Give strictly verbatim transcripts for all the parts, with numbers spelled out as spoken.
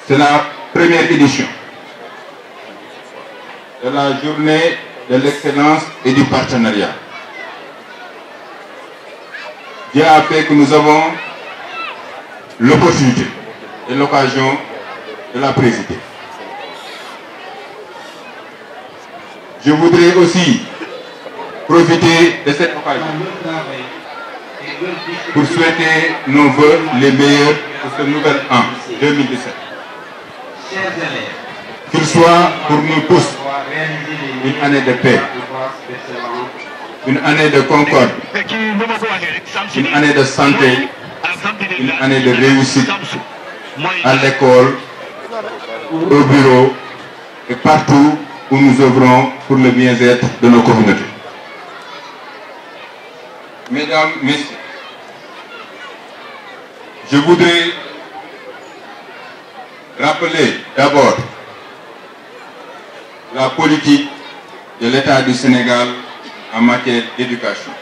C'est la première édition de la journée de l'excellence et du partenariat. Dieu a fait que nous avons l'opportunité et l'occasion de la présider. Je voudrais aussi profiter de cette occasion pour souhaiter nos vœux les meilleurs pour ce nouvel an deux mille dix-sept. Qu'il soit pour nous tous une année de paix, une année de concorde, une année de santé, une année de réussite à l'école, au bureau et partout où nous œuvrons pour le bien-être de nos communautés. Mesdames, Messieurs, je voudrais rappeler d'abord la politique de l'État du Sénégal en matière d'éducation.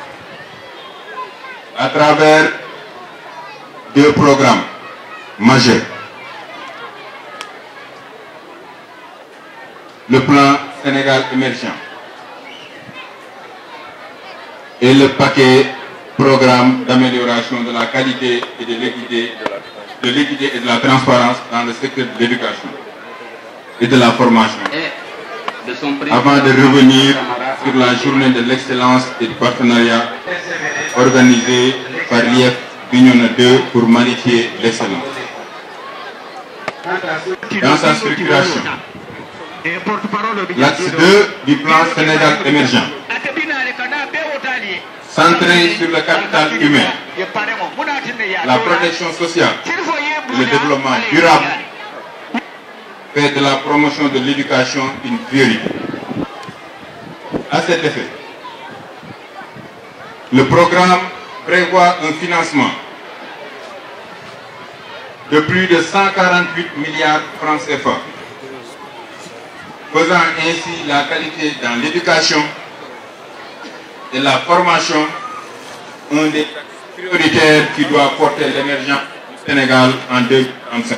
À travers deux programmes majeurs. Le plan Sénégal émergent et le paquet programme d'amélioration de la qualité et de l'équité de l'équité et de la transparence dans le secteur de l'éducation et de la formation. Avant de revenir sur la journée de l'excellence et du partenariat organisée par l'I F Bignona deux pour magnifier l'excellence. Dans sa structuration, l'axe deux du plan Sénégal émergent, centré sur le capital humain, la protection sociale et le développement durable, fait de la promotion de l'éducation une priorité. À cet effet, le programme prévoit un financement de plus de cent quarante-huit milliards de francs C F A, faisant ainsi la qualité dans l'éducation et la formation un des prioritaires qui doit porter l'émergence du Sénégal en deux mille trente-cinq.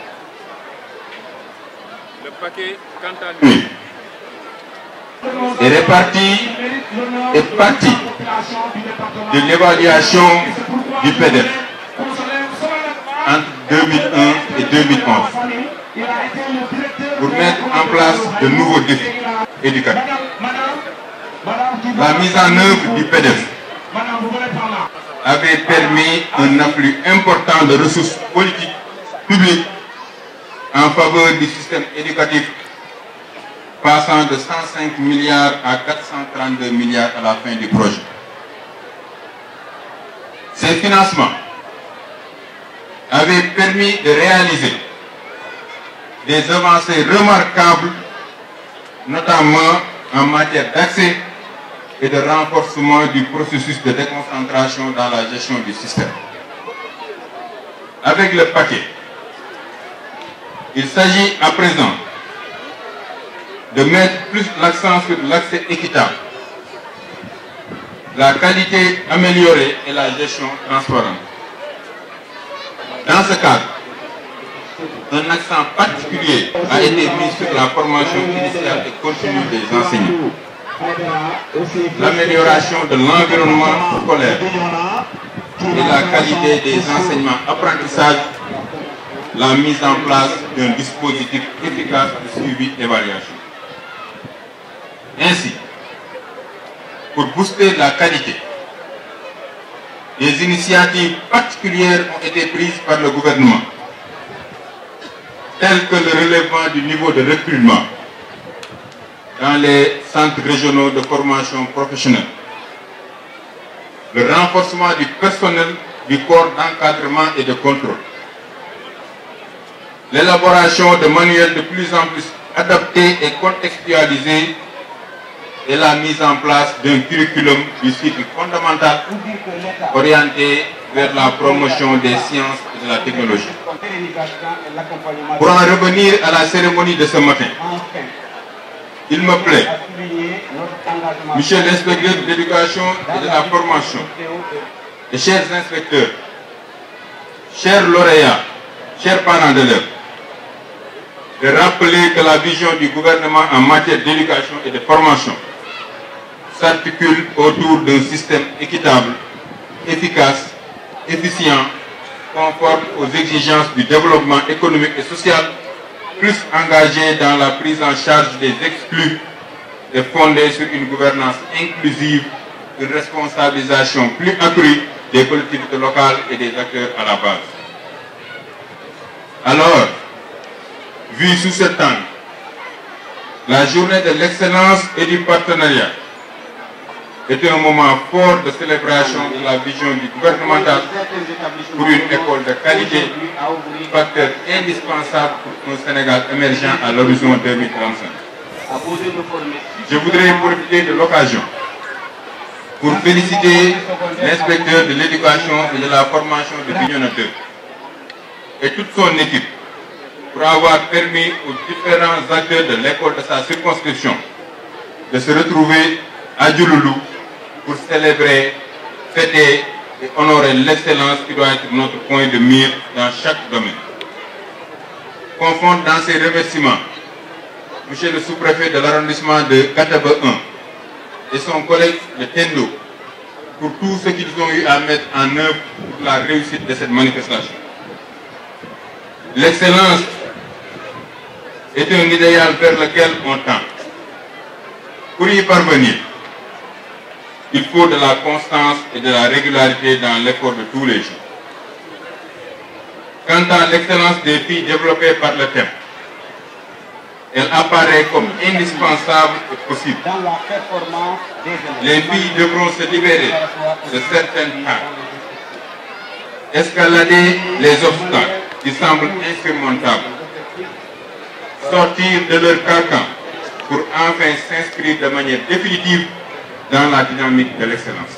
Le paquet, quant à lui, est réparti et partie de l'évaluation du P D F entre deux mille un et deux mille onze pour mettre en place de nouveaux défis éducatifs. La mise en œuvre du P D F avait permis un afflux important de ressources politiques publiques en faveur du système éducatif, passant de cent cinq milliards à quatre cent trente-deux milliards à la fin du projet. Ces financements avaient permis de réaliser des avancées remarquables, notamment en matière d'accès et de renforcement du processus de déconcentration dans la gestion du système. Avec le paquet, il s'agit à présent de mettre plus l'accent sur l'accès équitable, la qualité améliorée et la gestion transparente. Dans ce cadre, un accent particulier a été mis sur la formation initiale et continue des enseignants, l'amélioration de l'environnement scolaire et la qualité des enseignements apprentissages, la mise en place d'un dispositif efficace de suivi et d'évaluation. Ainsi, pour booster la qualité, des initiatives particulières ont été prises par le gouvernement, telles que le relèvement du niveau de recrutement dans les centres régionaux de formation professionnelle, le renforcement du personnel du corps d'encadrement et de contrôle, l'élaboration de manuels de plus en plus adaptés et contextualisés et la mise en place d'un curriculum du cycle fondamental orienté vers la promotion des sciences et de la technologie. Pour en revenir à la cérémonie de ce matin, il me plaît, Monsieur l'inspecteur de l'éducation et de la formation, et chers inspecteurs, chers lauréats, chers parents d'élèves, de rappeler que la vision du gouvernement en matière d'éducation et de formation s'articule autour d'un système équitable, efficace, efficient, conforme aux exigences du développement économique et social, plus engagé dans la prise en charge des exclus et fondé sur une gouvernance inclusive, une responsabilisation plus accrue des collectivités locales et des acteurs à la base. Alors, vu sous cet angle, la journée de l'excellence et du partenariat est un moment fort de célébration de la vision du gouvernemental pour une école de qualité, facteur indispensable pour un Sénégal émergent à l'horizon deux mille trente-cinq. Je voudrais profiter de l'occasion pour féliciter l'inspecteur de l'éducation et de la formation de Bignona deux et toute son équipe pour avoir permis aux différents acteurs de l'école de sa circonscription de se retrouver à Diouloulou pour célébrer, fêter et honorer l'excellence qui doit être notre point de mire dans chaque domaine. Confondre dans ces remerciements Monsieur le sous-préfet de l'arrondissement de Kataba un et son collègue de Tendo pour tout ce qu'ils ont eu à mettre en œuvre pour la réussite de cette manifestation. L'excellence est un idéal vers lequel on tend. Pour y parvenir, il faut de la constance et de la régularité dans l'effort de tous les jours. Quant à l'excellence des filles développées par le thème, elle apparaît comme indispensable et possible. Les filles devront se libérer de certaines tâches, escalader les obstacles qui semblent insurmontables, sortir de leur carcan pour enfin s'inscrire de manière définitive dans la dynamique de l'excellence.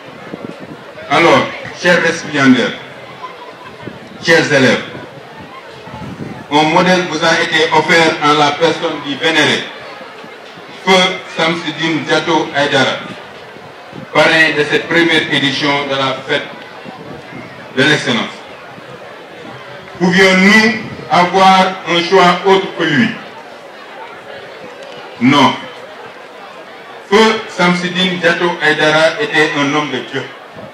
Alors, chers récipiendaires, chers élèves, un modèle vous a été offert en la personne du vénéré Feu Samsidine Diato Aïdara, parrain de cette première édition de la fête de l'excellence. Pouvions-nous avoir un choix autre que lui? Non. Feu Samsidine Diato Aïdara était un homme de Dieu,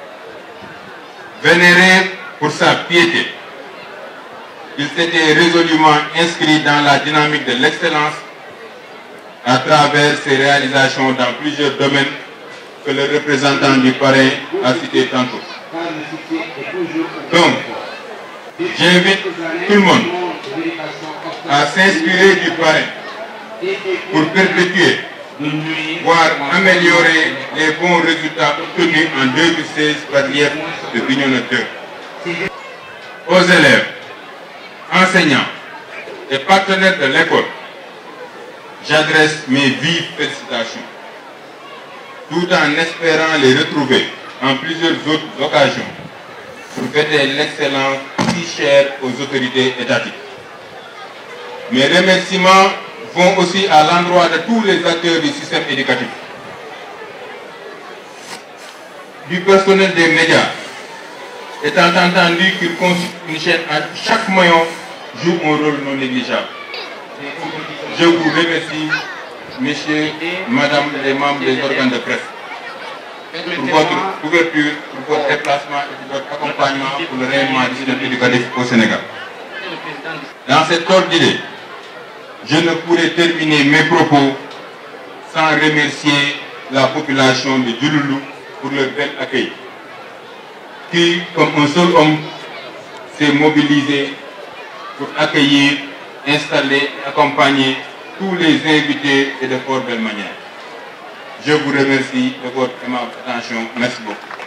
vénéré pour sa piété. Il s'était résolument inscrit dans la dynamique de l'excellence à travers ses réalisations dans plusieurs domaines que le représentant du parrain a cité tantôt. Donc, j'invite tout le monde à s'inspirer du parrain pour perpétuer, voire améliorer les bons résultats obtenus en deux mille seize par l'I E F de Bignona deux. Aux élèves, enseignants et partenaires de l'école, j'adresse mes vives félicitations, tout en espérant les retrouver en plusieurs autres occasions pour fêter l'excellence si chère aux autorités étatiques. Mes remerciements vont aussi à l'endroit de tous les acteurs du système éducatif, du personnel des médias, étant entendu qu'il constitue une chaîne à chaque maillon joue un rôle non négligeable. Je vous remercie, messieurs, madame les membres des organes de presse, pour votre ouverture, pour votre déplacement et pour votre accompagnement pour le rayonnement du système éducatif au Sénégal. Dans cette ordre d'idée, je ne pourrais terminer mes propos sans remercier la population de Diouloulou pour leur bel accueil, qui, comme un seul homme, s'est mobilisé pour accueillir, installer et accompagner tous les invités et de fort belle manière. Je vous remercie de votre aimable attention. Merci beaucoup.